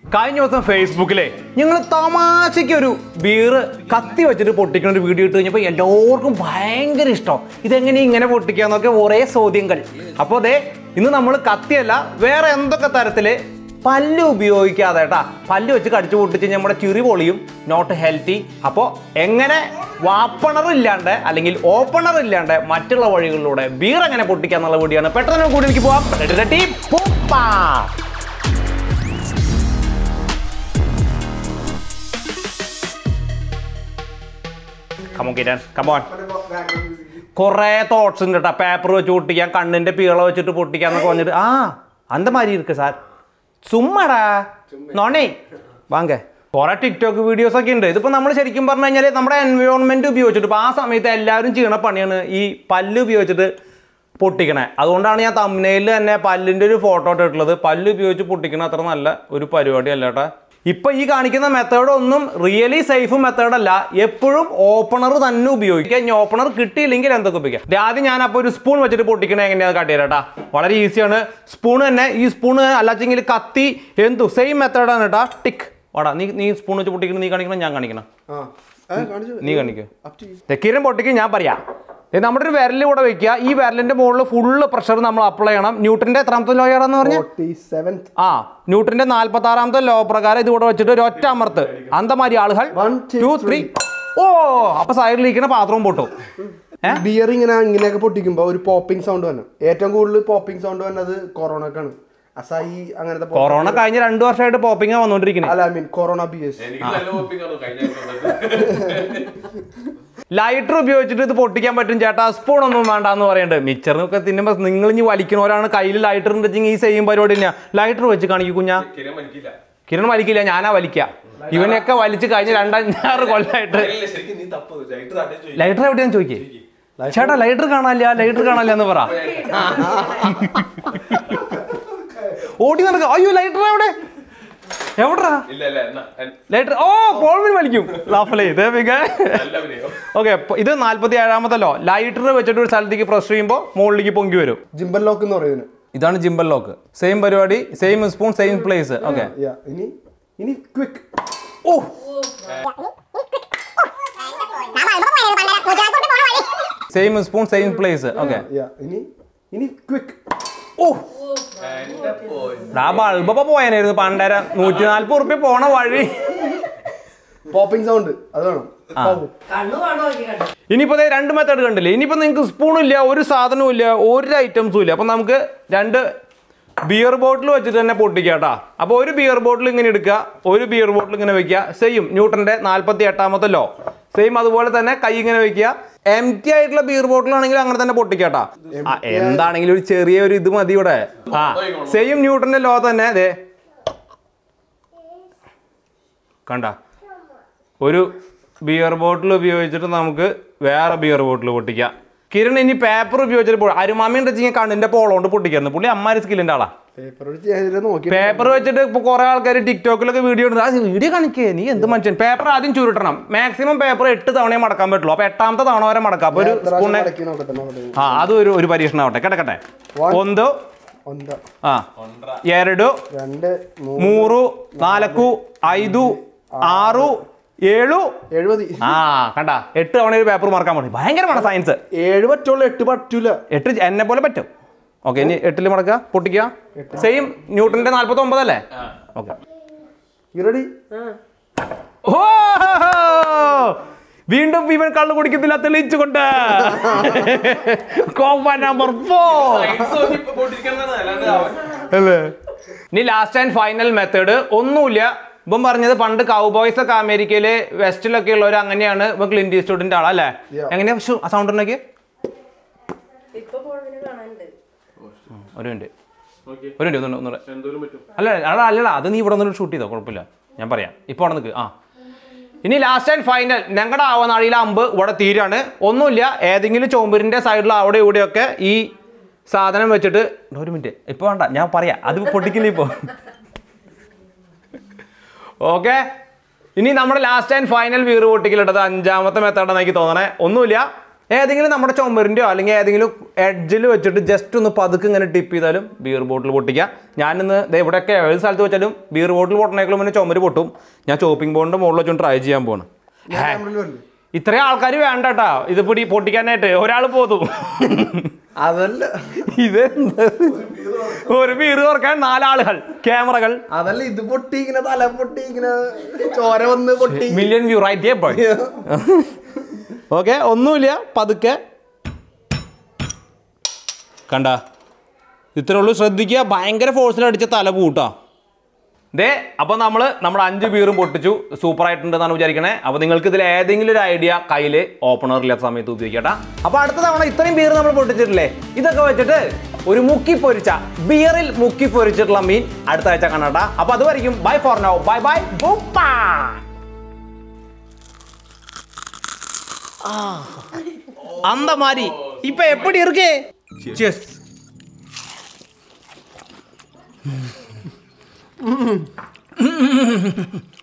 കഴിഞ്ഞ ദിവസം ഫേസ്ബുക്കിലെ ഞങ്ങൾ തമാശയ്ക്ക് ഒരു ബീറ് കത്തി വെച്ചിട്ട് പൊട്ടിക്കുന്ന ഒരു വീഡിയോ ഇട്ട് കഴിഞ്ഞപ്പോൾ എല്ലാവർക്കും ഭയങ്കര ഇഷ്ടം. ഇതെങ്ങനെ ഇങ്ങനെ പൊട്ടിക്കാന്നൊക്കെ കുറേ ചോദ്യങ്ങൾ. അപ്പോൾ അതെ, ഇന്ന് നമ്മൾ കത്തിയല്ല വേറെ എന്തൊക്കെ തരത്തില് പല്ല് ഉപയോഗിക്കാതെ കേട്ടാ പല്ല് വെച്ച് കടിച്ചു പൊട്ടിച്ച് നമ്മുടെ ചിറി പൊളിയും, നോട്ട് ഹെൽത്തി. അപ്പോൾ എങ്ങനെ വാപ്പണർ ഇല്ലാണ്ട് അല്ലെങ്കിൽ ഓപ്പണർ ഇല്ലാണ്ട് മറ്റുള്ള വഴികളിലൂടെ ബീർ എങ്ങനെ പൊട്ടിക്കാന്നുള്ള വീഡിയോ ആണ്. പെട്ടെന്ന് കൂടി എനിക്ക് പോവാം. കൊറേ തോട്ട്സ് ഉണ്ട് കേട്ടോ. പേപ്പർ വെച്ച് പൊട്ടിക്കാം, കണ്ണിന്റെ പീള വെച്ചിട്ട് പൊട്ടിക്കാന്നൊക്കെ പറഞ്ഞിട്ട് അന്ത മാതിരി ഇருக்கு സാർ. ചുമ്മാടാ നോണേ വാങ്ങ. കുറെ ടിക്ടോക്ക് വീഡിയോസ് ഒക്കെ ഉണ്ട്. ഇതിപ്പോ നമ്മൾ ശരിക്കും പറഞ്ഞു കഴിഞ്ഞാൽ നമ്മുടെ എൻവയോൺമെന്റ് ഉപയോഗിച്ചിട്ട് ഇപ്പൊ ആ സമയത്ത് എല്ലാവരും ചെയ്യണ പണിയാണ് ഈ പല്ല് ഉപയോഗിച്ചിട്ട് പൊട്ടിക്കണേ. അതുകൊണ്ടാണ് ഞാൻ തംബ്നെയിലിൽ തന്നെ പല്ലിന്റെ ഒരു ഫോട്ടോ ഇട്ടിട്ടുള്ളത്. പല്ല് ഉപയോഗിച്ച് പൊട്ടിക്കണ അത്ര നല്ല ഒരു പരിപാടി അല്ല കേട്ടോ. ഇപ്പൊ ഈ കാണിക്കുന്ന മെത്തേഡ് ഒന്നും റിയലി സേഫ് മെത്തേഡ് അല്ല. എപ്പോഴും ഓപ്പണർ തന്നെ ഉപയോഗിക്കുക. ഇനി ഓപ്പണർ കിട്ടിയില്ലെങ്കിൽ എന്തൊക്കെ ഉപയോഗിക്കാം. ആദ്യം ഞാൻ അപ്പോൾ ഒരു സ്പൂൺ വെച്ചിട്ട് പൊട്ടിക്കണേ എങ്ങനെയാ കാട്ടിത്തരാട്ടാ. വളരെ ഈസിയാണ്. സ്പൂൺ തന്നെ. ഈ സ്പൂണ് അല്ലാച്ചെങ്കിൽ കത്തി എന്തു സെയിം മെത്തേഡാണ് കേട്ടാ. ടിക്ക് വാടാ. നീ സ്പൂൺ വെച്ച് പൊട്ടിക്കണം. നീ കാണിക്കണം, ഞാൻ കാണിക്കണം. നീ കാണിക്കോ. തെക്കീരം പൊട്ടിക്കും ഞാൻ പറയാം. നമ്മുടെ ഒരു വിരൽ കൂടെ വെക്കുക. ഈ വിരലിന്റെ മുകളിൽ ഫുള്ള് പ്രഷർ നമ്മൾ അപ്ലൈ ചെയ്യണം. ന്യൂട്ടന്റെ എത്രാമത്തെ ലോ ആണെന്ന് പറഞ്ഞാൽ ന്യൂട്ടന്റെ 46ാമത്തെ ലോ പ്രകാരം ഇത് കൂടെ വെച്ചിട്ട് ഒരു ഒറ്റ അമർത്ത്. അന്തമാരി ആളുകൾ 1 2 3. ഓ അപ്പൊ സൈഡിലിരിക്കുന്ന പാത്രവും പൊട്ടും. ബിയർ ഇങ്ങനെയൊക്കെ പൊട്ടിക്കുമ്പോ ഒരു പോപ്പിംഗ് സൗണ്ട് വന്നു. ഏറ്റവും കൂടുതൽ പോപ്പിംഗ് സൗണ്ട് വന്നത് കൊറോണക്കാണ്. അസായി അങ്ങനത്തെ കൊറോണ കഴിഞ്ഞ 2 വർഷമായിട്ട് പോപ്പിംഗ് വന്നോണ്ടിരിക്കുന്നത്. അല്ല I mean Corona beers. Lighter ഉപയോഗിച്ചിട്ട് ഇത് പൊട്ടിക്കാൻ പറ്റും ചേട്ടാ. സ്പൂൺ ഒന്നും വേണ്ടെന്ന് പറയുന്നുണ്ട്. മിച്ചറിനൊക്കെ തിന്നുമ്പോൾ നിങ്ങൾ ഇനി വലിക്കണവരാണ്. കയ്യിൽ ലൈറ്റർ ഉണ്ടെങ്കിൽ ഈ സെയിം പരിപാടി തന്നെയാ. ലൈറ്റർ വെച്ച് കാണിക്കും കുഞ്ഞാ. കിരൺ വലിക്കില്ല, ഞാനാ വലിക്ക. ഇവനൊക്കെ വലിച്ചു കഴിഞ്ഞ് 2-5 കൊല്ലമായിട്ട്. ലൈറ്റർ എവിടെയാന്ന് ചോദിക്കേ. ചേട്ടാ ലൈറ്റർ കാണാനില്ല എന്ന് പറ. ഓടി നടക്കുക. അയ്യോ ലൈറ്റർ എവിടെ എവിടാ ലൈറ്റർ? ഓ പോൾവിൻ വലിക്കും. ഓക്കെ, ഇത് 47ാമത്തെ ലോ. ലൈറ്റർ വെച്ചിട്ട് ഒരു സ്ഥലത്തേക്ക് പ്രസ് ചെയ്യുമ്പോൾ മുകളിലേക്ക് പൊങ്കി വരും. ജിംബൽ ലോക്ക് എന്ന് പറയുന്നത് ഇതാണ് ജിംബൽ ലോക്ക്. സെയിം പരിപാടി, same spoon, same place. Okay, ഇനി ക്വിക്ക്. ഓ same spoon, same place. Okay, ഇനി ക്വിക്ക്. ഓ ബൾബൊക്കെ പോയാനായിരുന്നു പണ്ടര. 140 ഉറുപ്പ്യ പോണ വഴി. പോപ്പിംഗ് സൗണ്ട് അത് വേണം. ഇനിയിപ്പോ 2 മെത്തേഡ് കണ്ടില്ലേ. ഇനിയിപ്പോ നിങ്ങൾക്ക് സ്പൂണും ഇല്ല, ഒരു സാധനവും ഇല്ല, ഒരു ഐറ്റംസും ഇല്ല. അപ്പൊ നമുക്ക് 2 ബിയർ ബോട്ടിൽ വെച്ചിട്ട് തന്നെ പൊട്ടിക്കാട്ടാ. അപ്പോൾ ഒരു ബിയർ ബോട്ടിൽ ഇങ്ങനെ എടുക്കുക, ഒരു ബിയർ ബോട്ടിൽ ഇങ്ങനെ വെക്കുക. സെയിം ന്യൂട്ടന്റെ 48ാമത്തെ ലോ. സെയിം അതുപോലെ തന്നെ കൈ ഇങ്ങനെ വെക്കുക. എം ടി ആയിട്ടുള്ള ബിയർ ബോട്ടിലാണെങ്കിൽ അങ്ങനെ തന്നെ പൊട്ടിക്കാട്ടാ. എന്താണെങ്കിലും ഒരു ചെറിയ ഒരു ഇത് മതി ഇവിടെ. സെയിം ന്യൂട്ടന്റെ ലോ തന്നെ. അതെ കണ്ട, ഒരു ബിയർ ബോട്ടിൽ ഉപയോഗിച്ചിട്ട് നമുക്ക് വേറെ ബിയർ ബോട്ടിൽ പൊട്ടിക്കാം. കിരൺ ഇനി പേപ്പർ ഉപയോഗിച്ചിട്ട് അരുമാമി വെച്ചിങ്ങനെ കണ്ണിന്റെ പോളോണ്ട് പൊട്ടിക്കായിരുന്നു. പുള്ളി അമ്മാരി സ്കില്ലിന്റെ ആളാ. പേപ്പർ വെച്ചിട്ട് ഇപ്പൊ കുറെ ആൾക്കാർ ടിക്ടോക്കിലൊക്കെ വീഡിയോ ഇടുന്നത്. ആ വീഡിയോ കാണിക്കേ, നീ എന്ത് മനുഷ്യൻ. പേപ്പർ ആദ്യം ചുരുട്ടണം. മാക്സിമം പേപ്പർ 8 തവണയെ മടക്കാൻ പറ്റുള്ളൂ. അപ്പൊ 8ാമത്തെ തവണ വരെ മടക്കാം. അപ്പൊ ഒരു സ്പൂണ് അത് ഒരു പരീക്ഷണം ആവട്ടെ. കിടക്കട്ടെ. 1 2 3 4 5 6 7 കണ്ട 8 തവണ ഒരു പേപ്പർ മറക്കാൻ പറ്റും. ഭയങ്കരമാണ് സയൻസ്. 7 പറ്റുള്ളൂ, 8 പറ്റൂല. 8 എന്നെ പോലെ പറ്റും. ഓക്കെ, ഇനി 8ൽ മടക്കുക, പൊട്ടിക്കുക. സെയിം ന്യൂട്ടന്റെ 49 അല്ലേ. ഓക്കെ, ഓ വീണ്ടും ഇവൻ കള്ളു കുടിക്കത്തില്ല, തെളിയിച്ചുകൊണ്ട് നമ്പർ 4 അല്ലേ. ഇനി ലാസ്റ്റ് ആൻഡ് ഫൈനൽ മെത്തേഡ് ഒന്നുമില്ല. ഇപ്പം പറഞ്ഞത് പണ്ട് കൗബോയ്സ് ഒക്കെ അമേരിക്കയില് വെസ്റ്റിലൊക്കെ ഉള്ളവർ അങ്ങനെയാണ്. ഇപ്പൊ ക്ലിന്റ് ഈസ്റ്റ്വുഡിന്റെ ആളാ അല്ലേ. എങ്ങനെയാ സൗണ്ട് ഉണ്ടാക്കി? ഒരു മിനിറ്റ് അല്ലടാ, അത് നീ ഇവിടെ ഒന്ന് ഷൂട്ട് ചെയ്തോ, കുഴപ്പമില്ല, ഞാൻ പറയാം. ഇപ്പൊ അവിടെ നിൽക്ക്. ഇനി ലാസ്റ്റ് ആൻഡ് ഫൈനൽ ഞങ്ങളുടെ ആവനാഴിയിലെ അമ്പ് ഇവിടെ തീരാണ്. ഒന്നുമില്ല, ഏതെങ്കിലും ചോമ്പരിന്റെ സൈഡിൽ അവിടെ ഇവിടെയൊക്കെ ഈ സാധനം വെച്ചിട്ട്. ഒരു മിനിറ്റ്, ഇപ്പൊ വേണ്ട, ഞാൻ പറയാം. അത് പൊട്ടിക്കില്ല ഇപ്പൊ. ഓക്കെ, ഇനി നമ്മുടെ ലാസ്റ്റ് ആൻഡ് ഫൈനൽ വീറ് പൊട്ടിക്കലിട്ടത് 5ാമത്തെ മെത്തേഡാണ് എനിക്ക് തോന്നണേ. ഒന്നുമില്ല, ഏതെങ്കിലും നമ്മുടെ ചുമരിൻ്റെയോ അല്ലെങ്കിൽ ഏതെങ്കിലും എഡ്ജിൽ വെച്ചിട്ട് ജസ്റ്റ് ഒന്ന് പതുക്കെ ഇങ്ങനെ ടിപ്പ് ചെയ്താലും ബിയർ ബോട്ടിൽ പൊട്ടിക്കുക. ഞാനിന്ന് ഇവിടെയൊക്കെ ഏത് സ്ഥലത്ത് വെച്ചാലും ബിയർ ബോട്ടിൽ പൊട്ടണേക്കാളും പിന്നെ ചുമര് പൊട്ടും. ഞാൻ ചോപ്പിംഗ് ബോർഡിൻ്റെ മുകളിൽ വെച്ചൊന്ന് ട്രൈ ചെയ്യാൻ പോവാണ്. ഇത്രയും ആൾക്കാർ വേണ്ട കേട്ടാ ഇത് പൊട്ടിക്കാനായിട്ട്. ഒരാൾ പോതും. അതല്ല ഇതെന്ത് ഒരു ബീർ തുറക്കാൻ 4 ആളുകൾ, ക്യാമറകൾ. അതല്ല ഇത് പൊട്ടി ഇങ്ങനെ തല പൊട്ടി ഇങ്ങനെ ചോര വന്ന് പൊട്ടി. Million view right boy. Okay, ഒന്നുമില്ല, പതുക്കെ കണ്ട ഇത്രേ ഉള്ളൂ. ശ്രദ്ധിക്കുക, ഭയങ്കര ഫോഴ്സിൽ അടിച്ച തല പൂട്ടാ. അപ്പോൾ നമ്മുടെ 5 ബീറും പൊട്ടിച്ചു. സൂപ്പറായിട്ടുണ്ടെന്നാണ് വിചാരിക്കണേ. അപ്പോൾ നിങ്ങൾക്ക് ഇതിൽ ഏതെങ്കിലും ഒരു ഐഡിയ കയ്യിൽ ഓപ്പണർ ഇല്ലാത്ത സമയത്ത് ഉപയോഗിക്കട്ടെ. അപ്പോൾ അടുത്ത തവണ ഇത്രയും ബീർ നമ്മൾ പൊട്ടിച്ചിട്ടില്ലേ, ഇതൊക്കെ വെച്ചിട്ട് ഒരു ബിയറിൽ മുക്കി പൊരിച്ചിട്ടുള്ള മീൻ അടുത്ത ആഴ്ച കാണാട്ടാ. അപ്പോൾ അതുവരെയും bye for now. Bye bye. அந்த மாதிரி இப்ப எப்படி இருக்கு? Cheers.